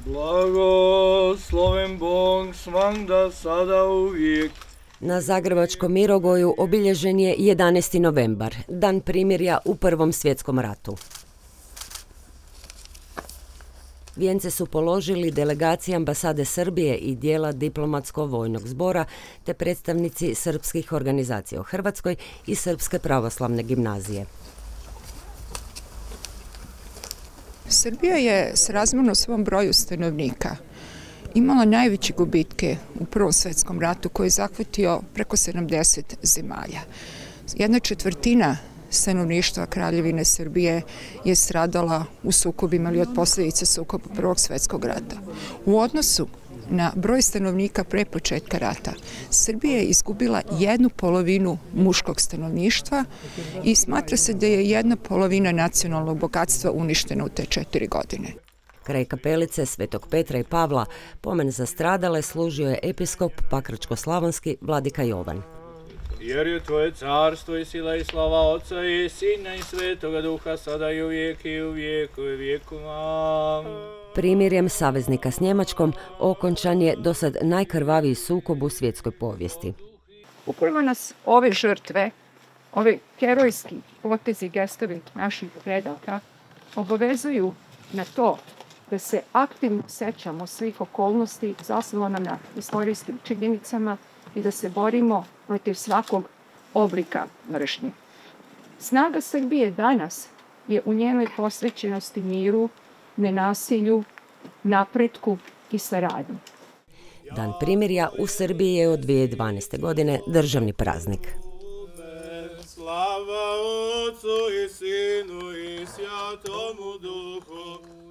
Blagosloven Bog svagda sada uvijek. Na Zagrebačkom Mirogoju obilježen je 11. novembar, dan primirja u Prvom svjetskom ratu. Vijence su položili delegacije ambasade Srbije i dijela diplomatsko-vojnog zbora te predstavnici srpskih organizacija u Hrvatskoj i Srpske pravoslavne gimnazije. Srbija je srazmjerno svom broju stanovnika imala najveće gubitke u Prvom svjetskom ratu koji je zahvatio preko 70 zemalja. 1/4 stanovništva Kraljevine Srbije je stradala u sukobima ili od posljedica sukoba Prvog svjetskog rata. U odnosu na broj stanovnika pre početka rata, Srbija je izgubila 1/2 muškog stanovništva i smatra se da je 1/2 nacionalnog bogatstva uništena u te 4 godine. Kraj kapelice Svetog Petra i Pavla pomen za stradale služio je episkop Pakračko-slavonski vladika Jovan. Jer je Tvoje carstvo i sila i slava Otca i Sina i Svetoga Duha, sada i uvijek i u vijekove vjekova. Primirjem saveznika s Njemačkom okončan je dosad najkrvaviji sukob u svjetskoj povijesti. Upravo nas ove žrtve, ove herojski potezi, gestovi naših predaka obavezuju na to da se aktivno sećamo svih okolnosti zasnovano na istorijskim činjenicama i da se borimo protiv svakog oblika mržnje. Snaga Srbije danas je u njenoj posvećenosti miru, nenasilju, napretku i saradnji. Dan primirja u Srbiji je od 2012. godine državni praznik. Slava Otcu i Sinu i Svjatomu Duhu,